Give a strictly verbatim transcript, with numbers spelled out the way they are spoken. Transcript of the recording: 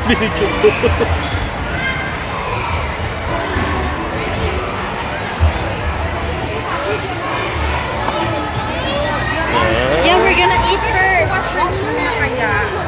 Binidyo po. Yeah, we're gonna eat first. Wash hands muna kaya.